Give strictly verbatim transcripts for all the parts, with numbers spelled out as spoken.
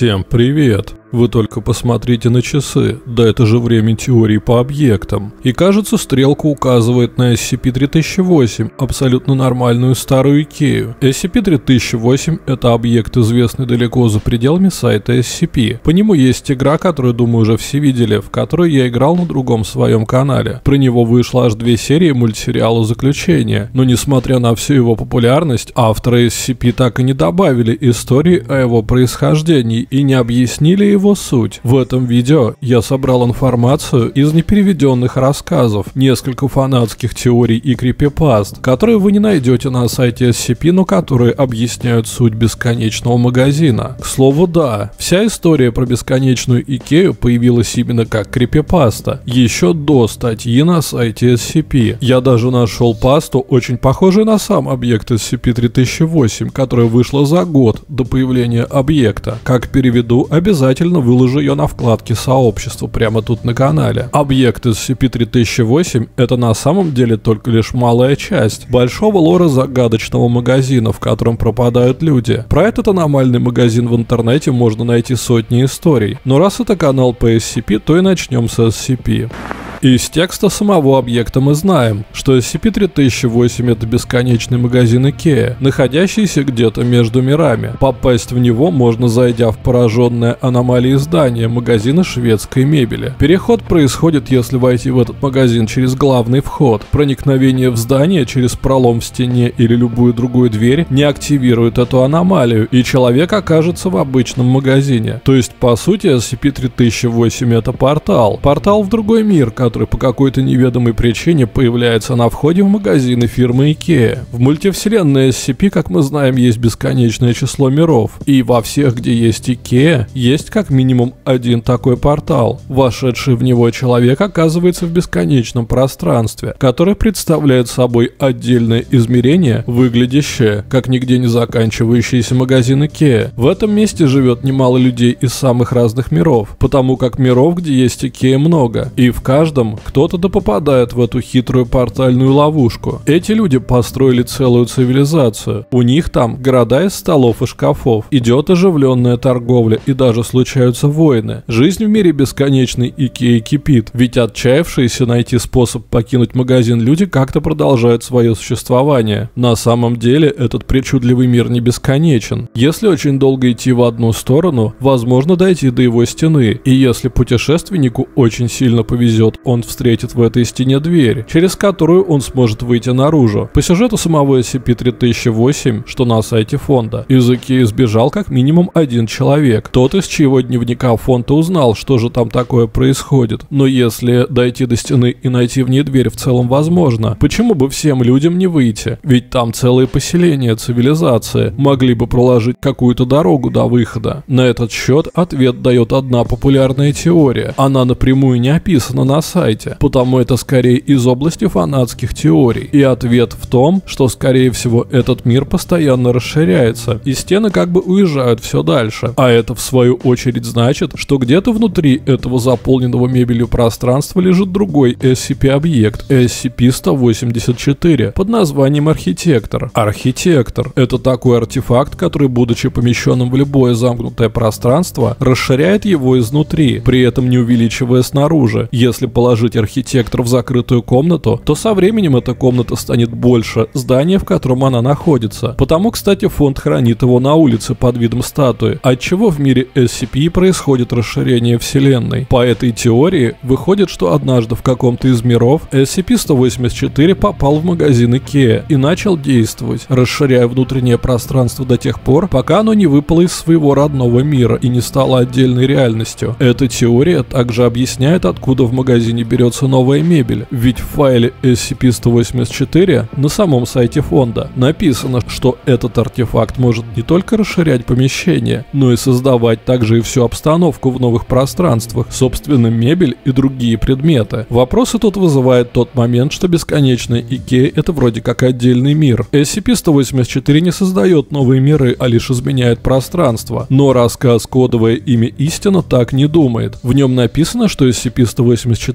Всем привет! Вы только посмотрите на часы, да это же время теории по объектам. И кажется, стрелка указывает на эс си пи три тысячи восемь, абсолютно нормальную старую Икею. эс си пи три тысячи восемь – это объект, известный далеко за пределами сайта эс си пи. По нему есть игра, которую, думаю, уже все видели, в которую я играл на другом своем канале. Про него вышло аж две серии мультсериала «Заключение». Но несмотря на всю его популярность, авторы эс си пи так и не добавили истории о его происхождении и не объяснили его его суть. В этом видео я собрал информацию из непереведенных рассказов, несколько фанатских теорий и крипипаст, которые вы не найдете на сайте эс си пи, но которые объясняют суть бесконечного магазина. К слову, да, вся история про бесконечную Икею появилась именно как крипипаста, еще до статьи на сайте эс си пи. Я даже нашел пасту, очень похожую на сам объект эс си пи три тысячи восемь, которая вышла за год до появления объекта. Как переведу, обязательно выложу ее на вкладке сообщества прямо тут на канале. Объект эс си пи три тысячи восемь это на самом деле только лишь малая часть большого лора загадочного магазина, в котором пропадают люди. Про этот аномальный магазин в интернете можно найти сотни историй. Но раз это канал по эс си пи, то и начнем с эс си пи. Из текста самого объекта мы знаем, что эс си пи три тысячи восемь это бесконечный магазин Икея, находящийся где-то между мирами. Попасть в него можно, зайдя в пораженное аномалией здание магазина шведской мебели. Переход происходит, если войти в этот магазин через главный вход. Проникновение в здание через пролом в стене или любую другую дверь не активирует эту аномалию, и человек окажется в обычном магазине. То есть, по сути, эс си пи три тысячи восемь это портал. Портал в другой мир, который который по какой-то неведомой причине появляется на входе в магазины фирмы Икея. В мультивселенной эс си пи, как мы знаем, есть бесконечное число миров, и во всех, где есть Икея, есть как минимум один такой портал. Вошедший в него человек оказывается в бесконечном пространстве, которое представляет собой отдельное измерение, выглядящее как нигде не заканчивающийся магазин Икея. В этом месте живет немало людей из самых разных миров, потому как миров, где есть Икея, много, и в каждом кто-то да попадает в эту хитрую портальную ловушку. Эти люди построили целую цивилизацию. У них там города из столов и шкафов. Идет оживленная торговля и даже случаются войны. Жизнь в мире бесконечной Икеи кипит. Ведь отчаявшиеся найти способ покинуть магазин люди как-то продолжают свое существование. На самом деле этот причудливый мир не бесконечен. Если очень долго идти в одну сторону, возможно дойти до его стены. И если путешественнику очень сильно повезет, он встретит в этой стене дверь, через которую он сможет выйти наружу. По сюжету самого эс си пи три тысячи восемь, что на сайте фонда, из Икеи сбежал как минимум один человек. Тот, из чьего дневника фонда узнал, что же там такое происходит. Но если дойти до стены и найти в ней дверь в целом возможно, почему бы всем людям не выйти? Ведь там целые поселения, цивилизация, могли бы проложить какую-то дорогу до выхода. На этот счет ответ дает одна популярная теория. Она напрямую не описана на сайте, потому это скорее из области фанатских теорий. И ответ в том, что скорее всего этот мир постоянно расширяется, и стены как бы уезжают все дальше. А это в свою очередь значит, что где-то внутри этого заполненного мебелью пространства лежит другой эс си пи объект, эс си пи сто восемьдесят четыре, под названием Архитектор. Архитектор — это такой артефакт, который, будучи помещенным в любое замкнутое пространство, расширяет его изнутри, при этом не увеличивая снаружи. Если положить архитектор в закрытую комнату, то со временем эта комната станет больше здания, в котором она находится. Потому, кстати, фонд хранит его на улице под видом статуи, отчего в мире эс си пи происходит расширение вселенной. По этой теории выходит, что однажды в каком-то из миров эс си пи сто восемьдесят четыре попал в магазин Икея и начал действовать, расширяя внутреннее пространство до тех пор, пока оно не выпало из своего родного мира и не стало отдельной реальностью. Эта теория также объясняет, откуда в магазине берется новая мебель, ведь в файле эс си пи сто восемьдесят четыре на самом сайте фонда написано, что этот артефакт может не только расширять помещение, но и создавать также и всю обстановку в новых пространствах, собственно мебель и другие предметы. Вопросы тут вызывает тот момент, что бесконечная Икея это вроде как отдельный мир. эс си пи сто восемьдесят четыре не создает новые миры, а лишь изменяет пространство. Но рассказ «Кодовое имя Истина» так не думает. В нем написано, что эс си пи сто восемьдесят четыре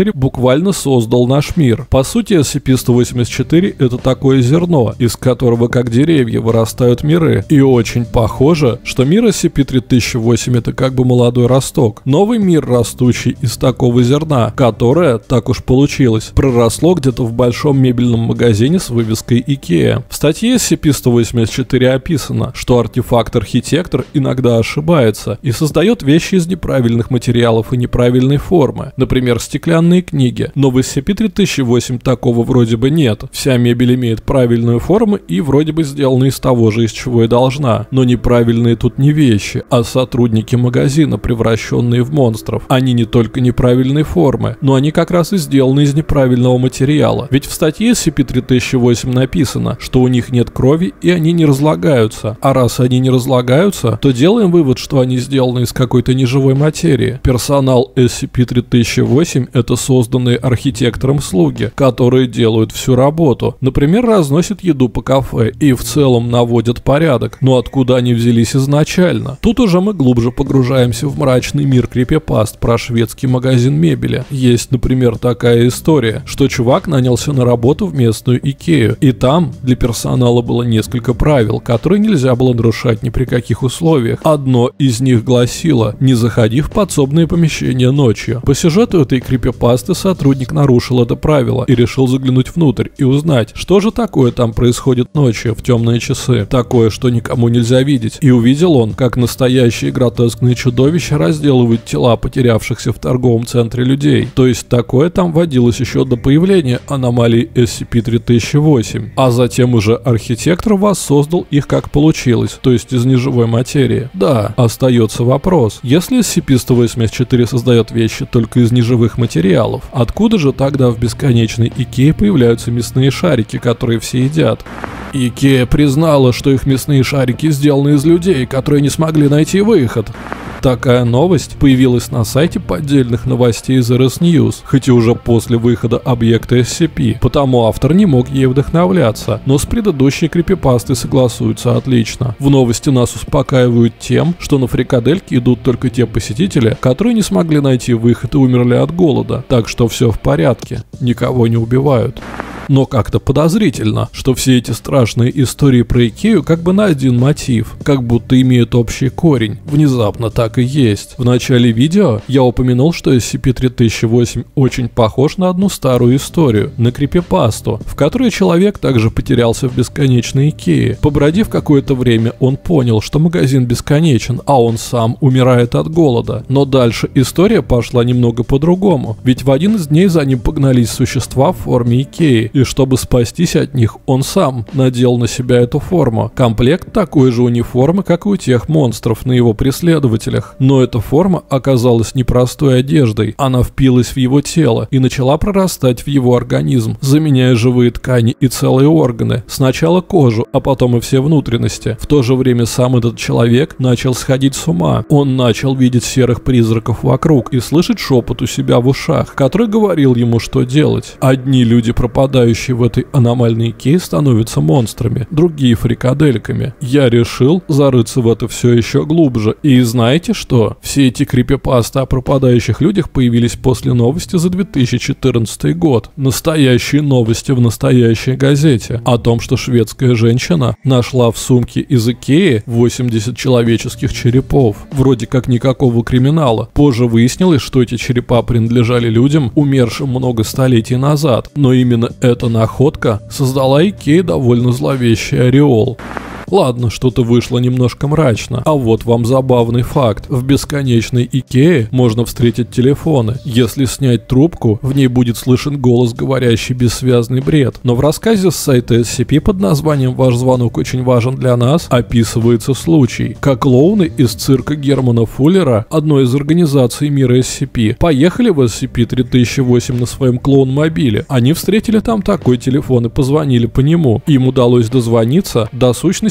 четыре буквально создал наш мир. По сути, эс си пи сто восемьдесят четыре это такое зерно, из которого как деревья вырастают миры. И очень похоже, что мир эс си пи три тысячи восемь это как бы молодой росток. Новый мир, растущий из такого зерна, которое, так уж получилось, проросло где-то в большом мебельном магазине с вывеской IKEA. В статье эс си пи сто восемьдесят четыре описано, что артефакт-архитектор иногда ошибается и создает вещи из неправильных материалов и неправильной формы, например, стеклянные книги. Но в эс си пи три тысячи восемь такого вроде бы нет. Вся мебель имеет правильную форму и вроде бы сделана из того же, из чего и должна. Но неправильные тут не вещи, а сотрудники магазина, превращенные в монстров. Они не только неправильной формы, но они как раз и сделаны из неправильного материала. Ведь в статье эс си пи три тысячи восемь написано, что у них нет крови и они не разлагаются. А раз они не разлагаются, то делаем вывод, что они сделаны из какой-то неживой материи. Персонал эс си пи три тысячи восемь это созданные архитектором слуги, которые делают всю работу. Например, разносят еду по кафе и в целом наводят порядок. Но откуда они взялись изначально? Тут уже мы глубже погружаемся в мрачный мир крипипаст про шведский магазин мебели. Есть, например, такая история, что чувак нанялся на работу в местную Икею, и там для персонала было несколько правил, которые нельзя было нарушать ни при каких условиях. Одно из них гласило: не заходи в подсобные помещения ночью. По сюжету этой крипипасты сотрудник нарушил это правило и решил заглянуть внутрь и узнать, что же такое там происходит ночью в темные часы. Такое, что никому нельзя видеть. И увидел он, как настоящие гротескные чудовища разделывают тела потерявшихся в торговом центре людей. То есть такое там водилось еще до появления аномалий эс си пи три тысячи восемь. А затем уже архитектор воссоздал их как получилось, то есть из неживой материи. Да, остается вопрос. Если эс си пи сто восемьдесят четыре создает вещи только из неживых материалов, откуда же тогда в бесконечной Икее появляются мясные шарики, которые все едят? Икея признала, что их мясные шарики сделаны из людей, которые не смогли найти выход. Такая новость появилась на сайте поддельных новостей из эр эс News, хоть и уже после выхода объекта эс си пи, потому автор не мог ей вдохновляться, но с предыдущей крипипастой согласуются отлично. В новости нас успокаивают тем, что на фрикадельке идут только те посетители, которые не смогли найти выход и умерли от голода, так что все в порядке, никого не убивают. Но как-то подозрительно, что все эти страшные истории про Икею как бы на один мотив, как будто имеют общий корень. Внезапно так и есть. В начале видео я упомянул, что эс си пи три тысячи восемь очень похож на одну старую историю, на крипипасту, в которой человек также потерялся в бесконечной Икее. Побродив какое-то время, он понял, что магазин бесконечен, а он сам умирает от голода. Но дальше история пошла немного по-другому, ведь в один из дней за ним погнались существа в форме Икеи. И чтобы спастись от них, он сам надел на себя эту форму. Комплект такой же униформы, как и у тех монстров на его преследователях. Но эта форма оказалась не простой одеждой. Она впилась в его тело и начала прорастать в его организм, заменяя живые ткани и целые органы. Сначала кожу, а потом и все внутренности. В то же время сам этот человек начал сходить с ума. Он начал видеть серых призраков вокруг и слышать шепот у себя в ушах, который говорил ему, что делать. Одни люди пропадают в этой аномальной Икее становятся монстрами, другие фрикадельками. Я решил зарыться в это все еще глубже. И знаете что? Все эти крипипасты о пропадающих людях появились после новости за две тысячи четырнадцатый год. Настоящие новости в настоящей газете о том, что шведская женщина нашла в сумке из Икеи восемьдесят человеческих черепов. Вроде как никакого криминала. Позже выяснилось, что эти черепа принадлежали людям, умершим много столетий назад. Но именно это Эта находка создала Икее довольно зловещий ореол. Ладно, что-то вышло немножко мрачно, а вот вам забавный факт. В бесконечной Икее можно встретить телефоны. Если снять трубку, в ней будет слышен голос, говорящий бессвязный бред. Но в рассказе с сайта эс си пи под названием «Ваш звонок очень важен для нас» описывается случай, как клоуны из цирка Германа Фуллера, одной из организаций мира эс си пи, поехали в эс си пи три тысячи восемь на своем клоун-мобиле. Они встретили там такой телефон и позвонили по нему. Им удалось дозвониться до сущности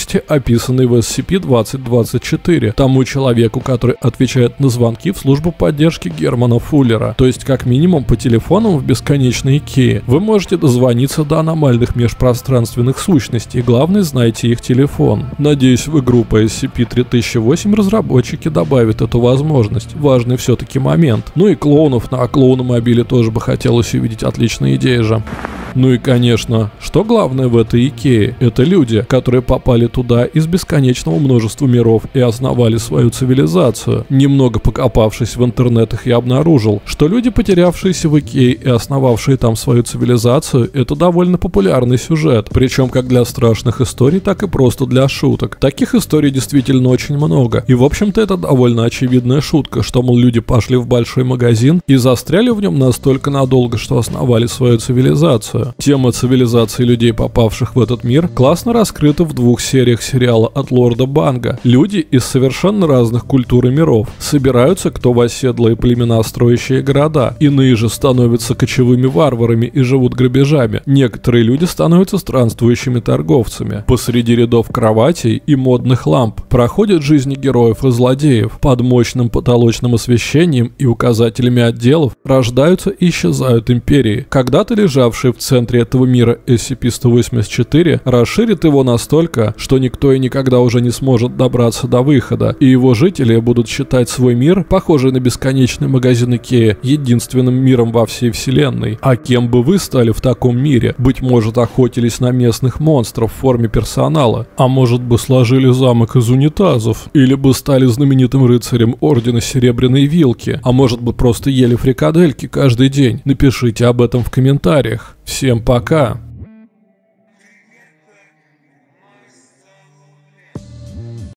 сущности, описанной в эс си пи двадцать двадцать четыре, тому человеку, который отвечает на звонки в службу поддержки Германа Фуллера. То есть, как минимум, по телефонам в бесконечной Икее вы можете дозвониться до аномальных межпространственных сущностей, главное, знайте их телефон. Надеюсь, в игру по эс си пи три тысячи восемь разработчики добавят эту возможность. Важный все-таки момент. Ну и клоунов на клоуномобиле тоже бы хотелось увидеть, отличная идея же. Ну и, конечно, что главное в этой Икее? Это люди, которые попали туда из бесконечного множества миров и основали свою цивилизацию. Немного покопавшись в интернетах, я обнаружил, что люди, потерявшиеся в Икее и основавшие там свою цивилизацию, это довольно популярный сюжет. Причем как для страшных историй, так и просто для шуток. Таких историй действительно очень много. И в общем-то это довольно очевидная шутка, что, мол, люди пошли в большой магазин и застряли в нем настолько надолго, что основали свою цивилизацию. Тема цивилизации людей, попавших в этот мир, классно раскрыта в двух сериях сериала от Лорда Банга. Люди из совершенно разных культур и миров собираются, кто в оседлые племена, строящие города. Иные же становятся кочевыми варварами и живут грабежами. Некоторые люди становятся странствующими торговцами. Посреди рядов кроватей и модных ламп проходят жизни героев и злодеев. Под мощным потолочным освещением и указателями отделов рождаются и исчезают империи. Когда-то лежавшие в центре В центре этого мира эс си пи сто восемьдесят четыре расширит его настолько, что никто и никогда уже не сможет добраться до выхода, и его жители будут считать свой мир, похожий на бесконечный магазин Икея, единственным миром во всей вселенной. А кем бы вы стали в таком мире? Быть может, охотились на местных монстров в форме персонала, а может бы сложили замок из унитазов, или бы стали знаменитым рыцарем Ордена Серебряной Вилки, а может бы просто ели фрикадельки каждый день. Напишите об этом в комментариях. Всем пока!